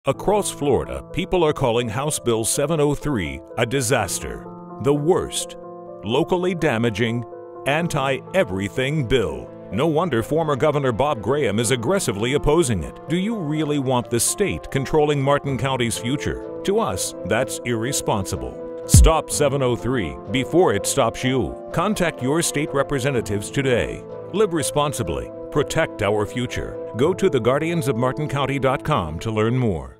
Across Florida, people are calling House Bill 703 a disaster, the worst, locally damaging, anti-everything bill. No wonder former Governor Bob Graham is aggressively opposing it. Do you really want the state controlling Martin County's future? To us, that's irresponsible. Stop 703 before it stops you. Contact your state representatives today. Live responsibly. Protect our future. Go to theguardiansofmartincounty.com to learn more.